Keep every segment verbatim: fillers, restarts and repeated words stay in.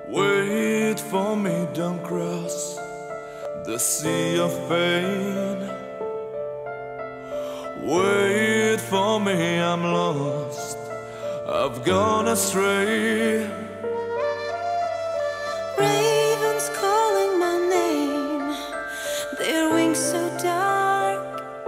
Wait for me, don't cross the sea of pain. Wait for me, I'm lost, I've gone astray. Ravens calling my name, their wings so dark.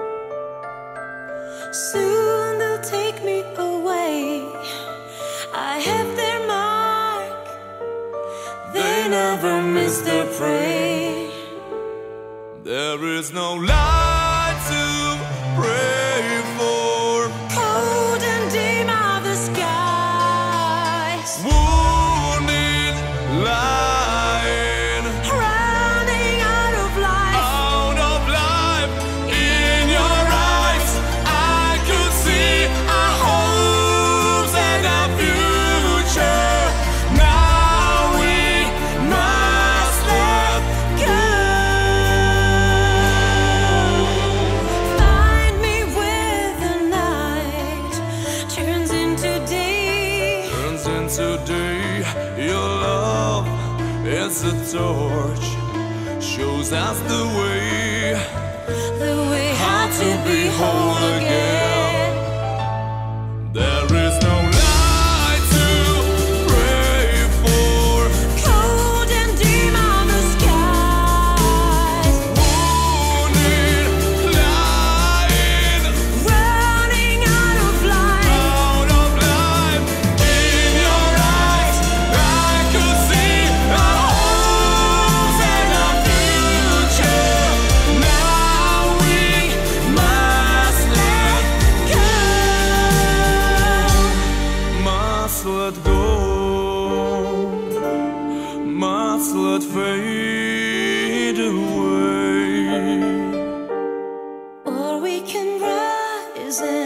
Soon they'll take me away, I have their mark. They never miss their prey. There is no light to pray for. Cold and dim are the skies. Wounded lion, Running out of life. out of life. In your eyes I could see our hopes and our future. Now we must let Go. Find me where the night turns into day. turns into day. Your love is a torch, shows us the way, The way how how to be whole again. There is no light to pray for. Cold and dim are the skies. Wounded lion, Running out of life. out of life. In your eyes I could see our hopes and our future. Now we Must let go. must let go, must let fade away. Or we can rise and